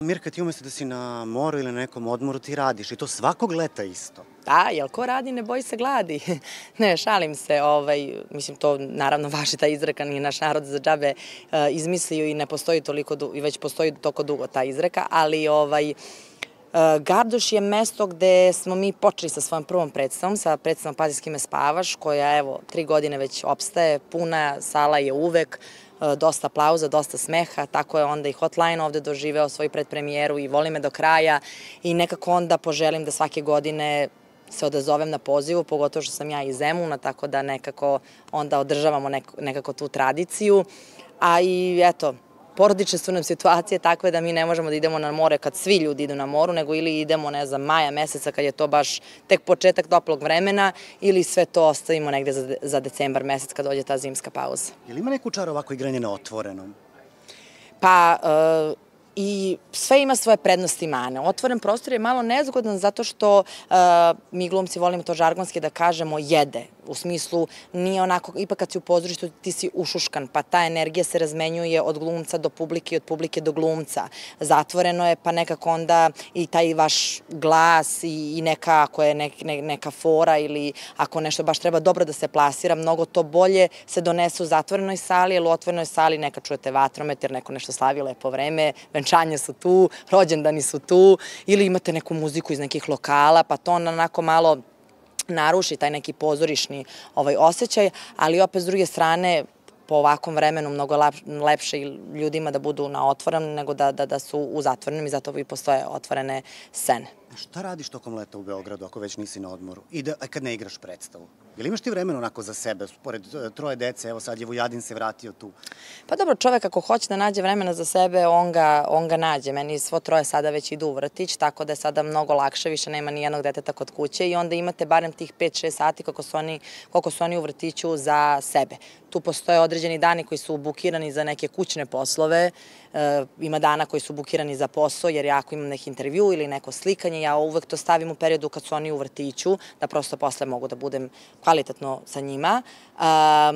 Mirka, ti umesto da si na moru ili na nekom odmoru, ti radiš i to svakog leta isto. Da, jel ko radi ne boji se gladi. Ne, šalim se, mislim to naravno vaši ta izreka, nije naš narod za džabe izmislio i ne postoji toliko dugo, i već postoji toliko dugo ta izreka, ali Gardoš je mesto gde smo mi počeli sa svojom prvom predstavom, sa predstavom Pazi s kime spavaš, koja evo 3 godine već opstaje, puna sala je uvek, dosta aplauza, dosta smeha, tako je onda i Hotline ovde doživeo svoju predpremijeru i Voli me do kraja i nekako onda poželim da svake godine se odazovem na pozivu, pogotovo što sam ja iz Zemuna, tako da nekako onda održavamo nekako tu tradiciju, a i eto, porodične su nam situacije takve da mi ne možemo da idemo na more kad svi ljudi idu na moru, nego ili idemo, ne znam, maja meseca kad je to baš tek početak toplog vremena ili sve to ostavimo negde za decembar mesec kad dođe ta zimska pauza. Je li ima neku čar ovako igranje na otvorenom? Pa i sve ima svoje prednosti i mane. Otvoren prostor je malo nezgodan zato što mi glumci volimo to žargonski da kažemo jede. U smislu nije onako, ipak kad si u pozorištu ti si ušuškan, pa ta energija se razmenjuje od glumca do publike i od publike do glumca. Zatvoreno je pa nekako onda i taj vaš glas i neka, ako je neka fora ili ako nešto baš treba dobro da se plasira, mnogo to bolje se donese u zatvorenoj sali, jer u otvorenoj sali neka čujete vatromet jer neko nešto slavi lepo vreme, venčanje su tu, rođendani su tu ili imate neku muziku iz nekih lokala, pa to onako malo naruši taj neki pozorišni osjećaj, ali opet s druge strane po ovakvom vremenu mnogo lepše ljudima da budu na otvorenom nego da su u zatvorenom i zato i postoje otvorene scene. Šta radiš tokom leta u Beogradu ako već nisi na odmoru i kad ne igraš predstavu? Jel imaš ti vremena onako za sebe, pored 3 dece, evo sad je Vujadin se vratio tu? Pa dobro, čovek ako hoće da nađe vremena za sebe, on ga nađe. Meni svo 3 sada već idu u vrtić, tako da je sada mnogo lakše, više nema ni jednog deteta kod kuće i onda imate barem tih 5-6 sati koliko su oni u vrtiću za sebe. Tu postoje određeni dani koji su bukirani za neke kućne poslove, ima dana koji su bukirani za posao, jer ja ako imam neki intervju ili neko slikanje, ja uvek to stavim u periodu kad su oni u vrtiću, da prosto posle mogu da budem kvalitetno sa njima. A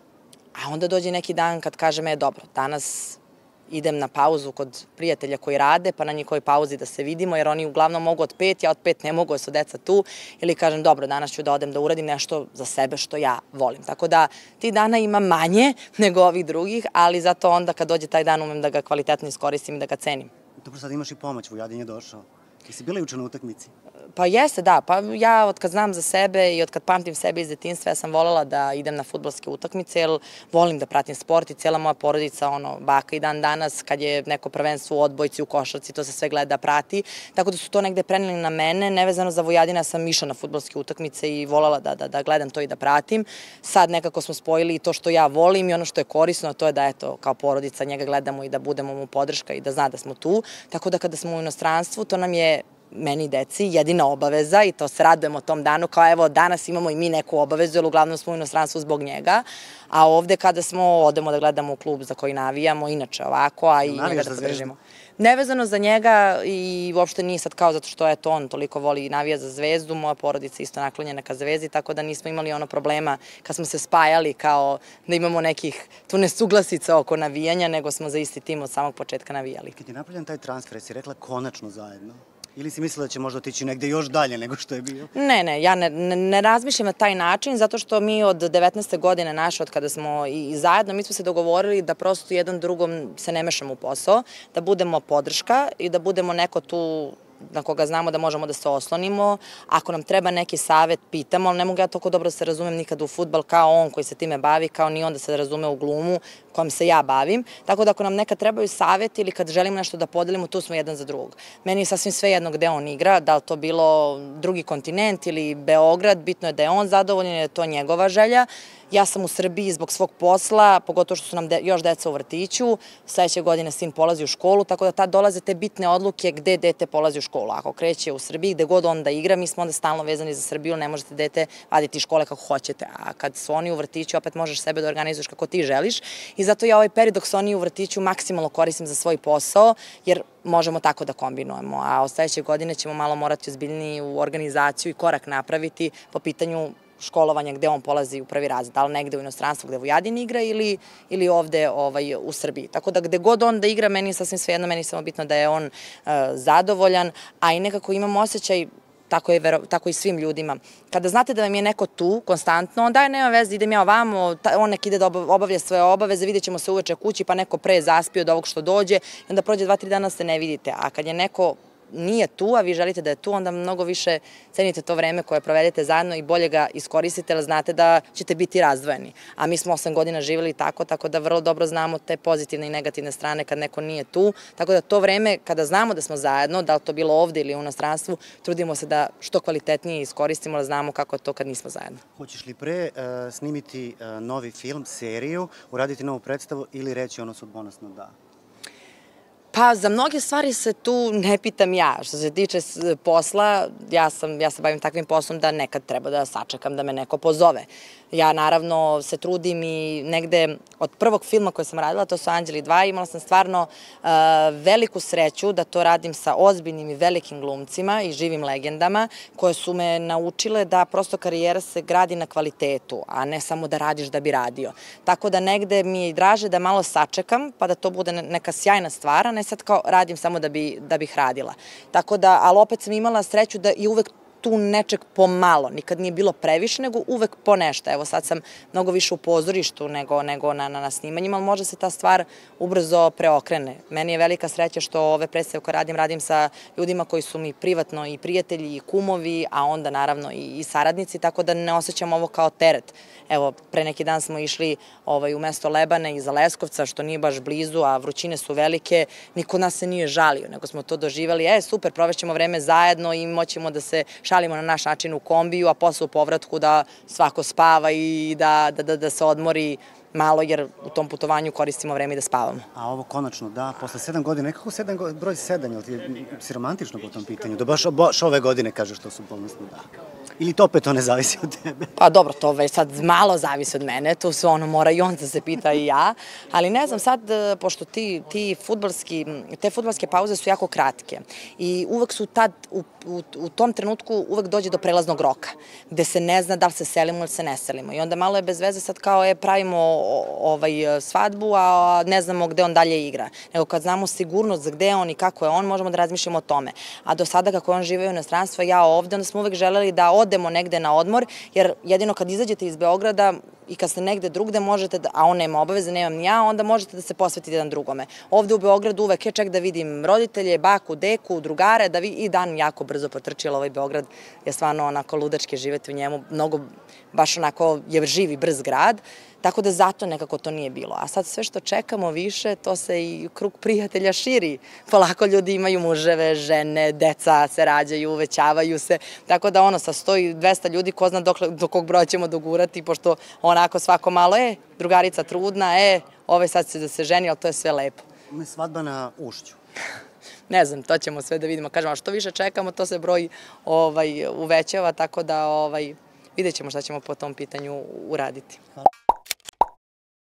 onda dođe neki dan kad kažem, dobro, danas idem na pauzu kod prijatelja koji rade, pa na njihovoj pauzi da se vidimo, jer oni uglavnom mogu od 5, ja od 5 ne mogu, jer su deca tu, ili kažem, dobro, danas ću da odem da uradim nešto za sebe što ja volim. Tako da ti dana ima manje nego ovih drugih, ali zato onda kad dođe taj dan umem da ga kvalitetno iskoristim i da ga cenim. Dobro, sad imaš i pomoć, Vujadin je došao. Jesi bila juče na utakmici? Pa jeste, da. Pa ja od kad znam za sebe i od kad pamtim sebe iz detinjstva, ja sam voljela da idem na fudbalske utakmice, jer volim da pratim sport i cijela moja porodica, baka i dan danas, kad je neko prvenstvo u odbojci, u košarci, to se sve gleda, prati. Tako da su to negde preneli na mene. Nevezano za Vujadina sam išla na fudbalske utakmice i voljela da gledam to i da pratim. Sad nekako smo spojili i to što ja volim i ono što je korisno, to je da, eto, kao porodica njega gledamo i da budemo mu podrška i da zna da smo tu. Tako da kada smo u inostranstvu, to nam je meni i deci jedina obaveza i to se radujemo tom danu, kao evo danas imamo i mi neku obavezu, jer uglavnom smo u inostranstvu zbog njega, a ovde kada odemo da gledamo u klub za koji navijamo, inače ovako, a i njega da podržimo. Nevezano za njega i uopšte nije sad kao zato što on toliko voli i navija za Zvezdu, moja porodica isto naklonjena ka Zvezdi, tako da nismo imali ono problema kad smo se spajali kao da imamo nekih tu nesuglasica oko navijanja, nego smo za isti tim od samog početka navijali. Kad je napravljen taj transfer, si rekla konačno zajedno? Ili si mislila da će možda otići negde još dalje nego što je bio? Ne, ja ne razmišljam na taj način, zato što mi od 19. godine naše, od kada smo i zajedno, mi smo se dogovorili da prosto jedan drugom se ne mešamo u posao, da budemo podrška i da budemo neko tu na koga znamo da možemo da se oslonimo. Ako nam treba neki savet, pitamo, ali ne mogu ja toliko dobro da se razumem nikad u fudbal kao on koji se time bavi, kao ni on da se razume u glumu kojom se ja bavim. Tako da ako nam nekad trebaju saveti ili kad želimo nešto da podelimo, tu smo jedan za drugog. Meni je sasvim svejedno gde on igra, da li to bilo drugi kontinent ili Beograd, bitno je da je on zadovoljan, jer je to njegova želja. Ja sam u Srbiji zbog svog posla, pogotovo što su nam još deca u vrtiću, sledeće godine sin polazi u školu, tako da tad dolaze te bitne odluke gde dete polazi u školu. Ako kreće u Srbiji, gde god on da igra, mi smo onda stalno vezani za Srbiju, ne možete dete vaditi iz škole kako hoćete, a kad su oni u vrtiću, opet možeš sebe da organizuješ kako ti želiš i zato ja ovaj period dok su oni u vrtiću maksimalno koristim za svoj posao, jer možemo tako da kombinujemo, a od sledeće godine ćemo malo morati ozbiljniji u organizaciju i korak napraviti po pitanju školovanja gde on polazi u prvi razred, da li negde u inostranstvu gde Vujadin igra ili ovde u Srbiji. Tako da gde god on da igra, meni je sasvim svejedno, meni je samo bitno da je on zadovoljan, a i nekako imam osjećaj, tako i svim ljudima. Kada znate da vam je neko tu, konstantno, onda nema veze, idem ja ovamo, on nek ide da obavlja svoje obaveze, vidjet ćemo se uveče kući, pa neko pre zaspio od ovog što dođe, i onda prođe 2-3 dana se ne vidite. A kad je neko nije tu, a vi želite da je tu, onda mnogo više cenite to vreme koje provedete zajedno i bolje ga iskoristite, jer znate da ćete biti razdvojeni. A mi smo 8 godina živjeli tako da vrlo dobro znamo te pozitivne i negativne strane kad neko nije tu. Tako da to vreme, kada znamo da smo zajedno, da li to bilo ovde ili u inostranstvu, trudimo se da što kvalitetnije iskoristimo, da znamo kako je to kad nismo zajedno. Hoćeš li pre snimiti novi film, seriju, uraditi novu predstavu ili reći ono sudbonosno da? Pa, za mnoge stvari se tu ne pitam ja. Što se tiče posla, ja se bavim takvim poslom da nekad treba da sačekam da me neko pozove. Ja naravno se trudim i negde od prvog filma koje sam radila, to su Anđeli 2, imala sam stvarno veliku sreću da to radim sa ozbiljnim i velikim glumcima i živim legendama koje su me naučile da prosto karijera se gradi na kvalitetu, a ne samo da radiš da bi radio. Tako da negde mi je i draže da malo sačekam pa da to bude neka sjajna stvar, a ne sad kao radim samo da bih radila. Tako da, ali opet sam imala sreću da i uvek tu nečeg pomalo, nikad nije bilo previše, nego uvek po nešto. Evo sad sam mnogo više u pozorištu nego na snimanjima, ali možda se ta stvar ubrzo preokrene. Meni je velika sreća što ove predstave koje radim sa ljudima koji su mi privatno i prijatelji i kumovi, a onda naravno i saradnici, tako da ne osjećam ovo kao teret. Evo, pre neki dan smo išli u mesto Lebane iza Leskovca, što nije baš blizu, a vrućine su velike, niko od nas se nije žalio, nego smo to doživali, super, provešćemo vreme zajedno i moćemo da se šalimo na naš način u kombiju, a posle u povratku da svako spava i da se odmori malo, jer u tom putovanju koristimo vreme i da spavamo. A ovo konačno, da, posle 7 godina, nekako broj 7, jel ti si romantično po tom pitanju? Da baš ove godine kažeš to su bolnostno da. Ili to opet to ne zavisi od tebe? Pa dobro, to već sad malo zavisi od mene, tu se mora i on da se pita i ja, ali ne znam sad, pošto te fudbalske pauze su jako kratke i uvek su tad, u tom trenutku uvek dođe do prelaznog roka, gde se ne zna da li se selimo ili se ne selimo i onda malo je bez veze sad kao pravimo svadbu, a ne znamo gde on dalje igra. Nego kad znamo sigurnost gde je on i kako je on, možemo da razmišljamo o tome. A do sada kako on žive u inostranstvu, ja ovde, onda smo uvek želeli da odemo negde na odmor, jer jedino kad izađete iz Beograda i kad ste negde drugde možete, a on nema obaveze, nemam ni ja, onda možete da se posvetite jedan drugome. Ovde u Beogradu uvek je ček da vidim roditelje, baku, deku, drugare, i dan jako brzo potrčila ovaj Beograd, je stvarno onako ludački živeti u njemu, mnogo, baš onako je živ i brz grad, tako da zato nekako to nije bilo. A sad sve što čekamo više, to se i krug prijatelja širi. Polako ljudi imaju muževe, žene, deca se rađaju, uvećavaju se, tako da sa 100 i 200 ljudi ko zna do kog broja ćemo dogurati, pošto onako svako malo, drugarica trudna, ovaj sad će da se ženi, ali to je sve lepo. Svadba na Ušću. Ne znam, to ćemo sve da vidimo. Kažem, a što više čekamo, to se broj uvećava, tako da vidjet ćemo šta ćemo po tom pitanju uraditi.